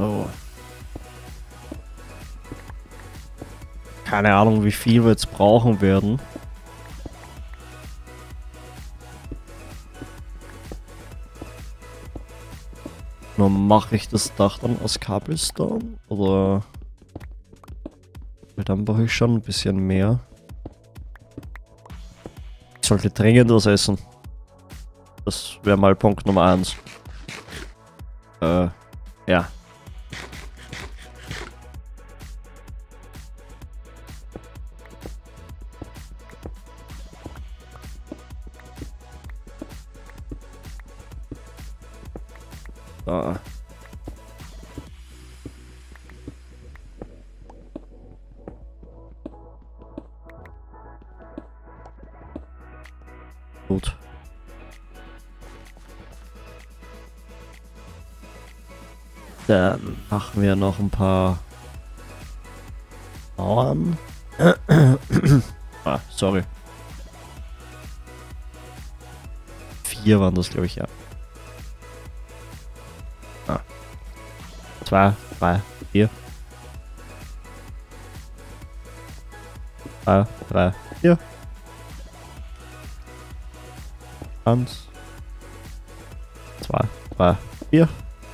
So. Keine Ahnung, wie viel wir jetzt brauchen werden. Nur mache ich das Dach dann aus Cobblestone? Oder... Weil dann brauche ich schon ein bisschen mehr. Ich sollte dringend was essen. Das wäre mal Punkt Nummer 1. Ja. Da. Gut. Dann machen wir noch ein paar Mauern. Sorry. 4 waren das, glaube ich, ja. 2, 3, 4. 2, 3, 4. 1, 2, 3, 4.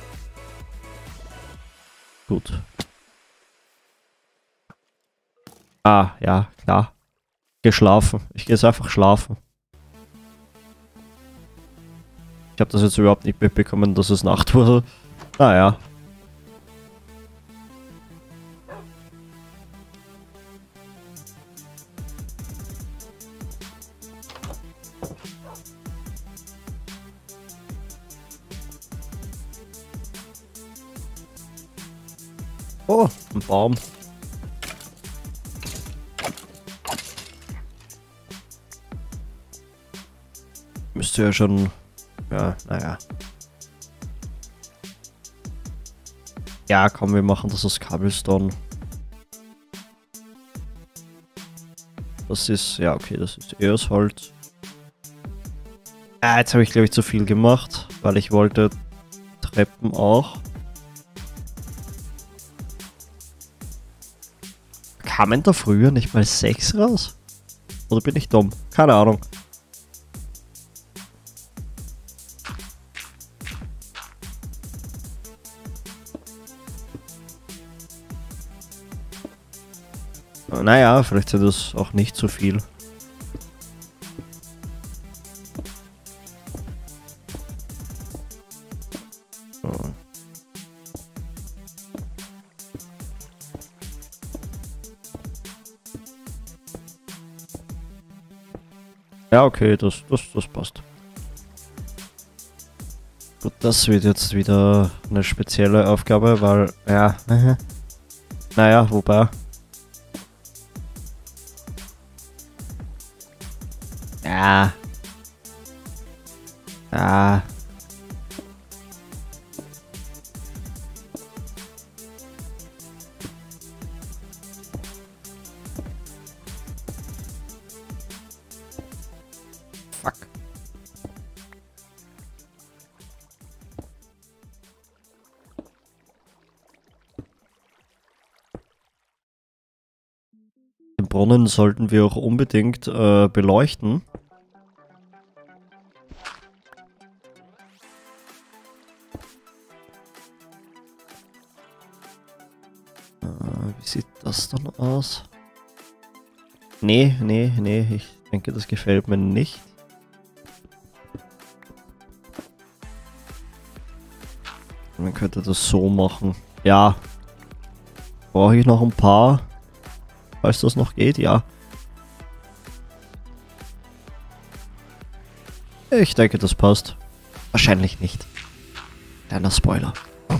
Gut. Ja, klar. Geschlafen. Ich gehe jetzt einfach schlafen. Ich habe das jetzt überhaupt nicht mitbekommen, dass es Nacht wurde. Naja. Oh, ein Baum. Müsste ja schon... Ja, naja. Ja, komm, wir machen das aus Cobblestone. Das ist... Ja, okay, das ist eher aus Holz. Jetzt habe ich, glaube ich, zu viel gemacht, weil ich wollte Treppen auch. Kamen da früher nicht mal 6 raus? Oder bin ich dumm? Keine Ahnung. Naja, vielleicht sind das auch nicht so viel. So. Ja, okay, das passt. Gut, das wird jetzt wieder eine spezielle Aufgabe, weil, ja, naja, wobei. Ja. Ja. Fuck. Den Brunnen sollten wir auch unbedingt beleuchten. Wie sieht das dann aus? Nee, ich denke, das gefällt mir nicht. Man könnte das so machen. Ja. Brauche ich noch ein paar? Falls das noch geht, ja. Ich denke, das passt. Wahrscheinlich nicht. Kleiner Spoiler.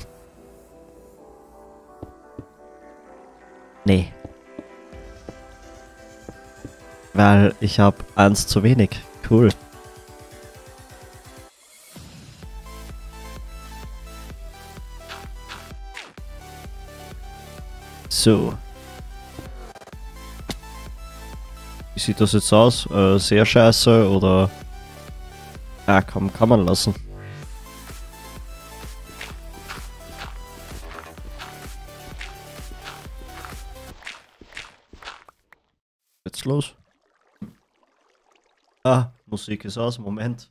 Nee. Weil ich habe 1 zu wenig. Cool. So. Wie sieht das jetzt aus? Sehr scheiße oder... Ja, komm, kann man lassen. jetzt los? Ah, Musik ist aus. Moment.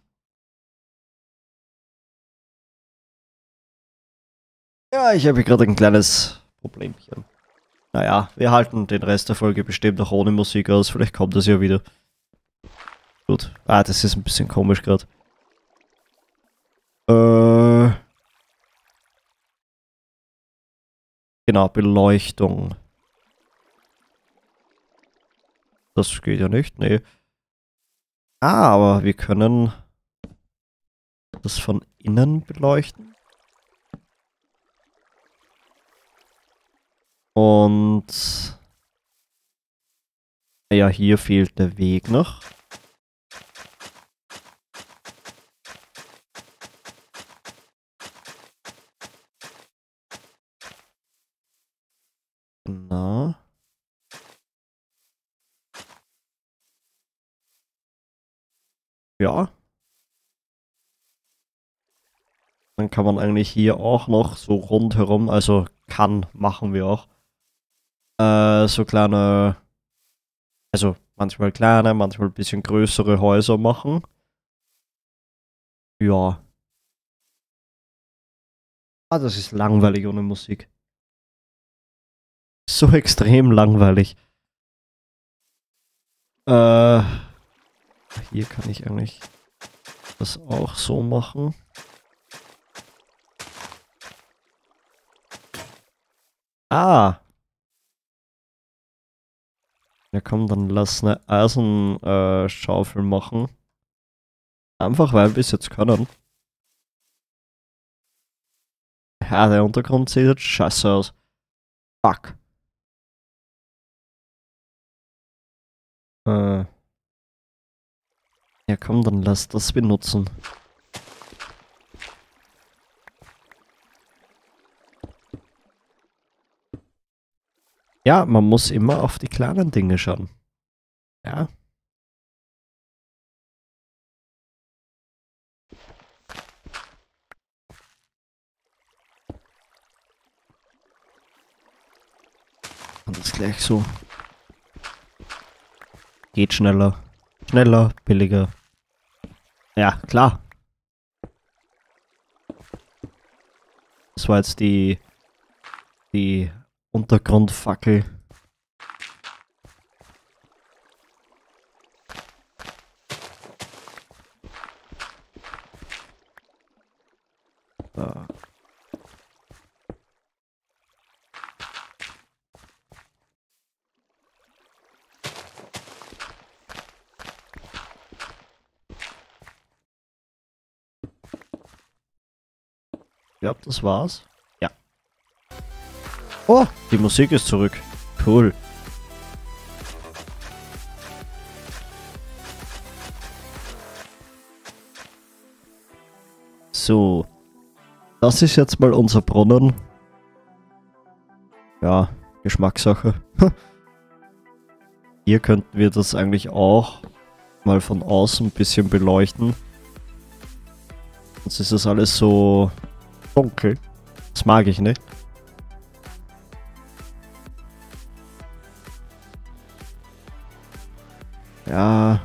Ja, ich habe hier gerade ein kleines Problemchen. Naja, wir halten den Rest der Folge bestimmt auch ohne Musik aus. Vielleicht kommt das ja wieder. Gut. Ah, das ist ein bisschen komisch gerade. Genau, Beleuchtung. Das geht ja nicht, nee. Ah, aber wir können das von innen beleuchten. Und ja, hier fehlt der Weg noch. Na. Ja. Dann kann man eigentlich hier auch noch so rundherum, also machen wir auch, so kleine, also manchmal kleine, manchmal ein bisschen größere Häuser machen. Ja. Ah, das ist langweilig ohne Musik. So extrem langweilig. Hier kann ich eigentlich das auch so machen. Ah. Ja komm, dann lass eine Eisenschaufel machen. Einfach weil wir es jetzt können. Ja, der Untergrund sieht jetzt scheiße aus. Fuck. Ja komm, dann lass das benutzen. Ja, man muss immer auf die kleinen Dinge schauen. Ja. Und das gleich so. Geht schneller. Schneller, billiger. Ja, klar. Das war jetzt die Untergrundfackel. Da. Ich glaube, das war's. Ja. Oh, die Musik ist zurück. Cool. So. Das ist jetzt mal unser Brunnen. Ja, Geschmackssache. Hier könnten wir das eigentlich auch mal von außen ein bisschen beleuchten. Sonst ist das alles so dunkel. Das mag ich nicht. Ja.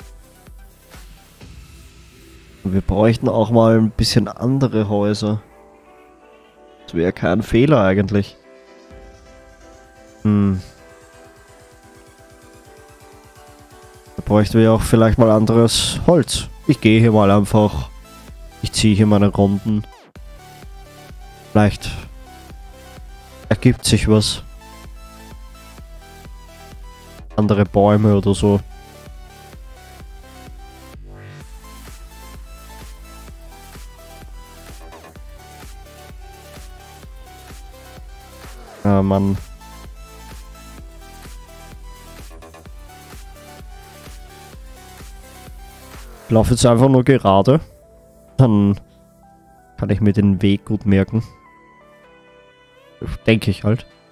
Wir bräuchten auch mal ein bisschen andere Häuser. Das wäre kein Fehler eigentlich. Da bräuchten wir auch vielleicht mal anderes Holz. Ich gehe hier mal einfach. Ich ziehe hier meine Runden. Vielleicht ergibt sich was. Andere Bäume oder so. Ja, Mann. Ich laufe jetzt einfach nur gerade. Dann kann ich mir den Weg gut merken. Denke ich halt.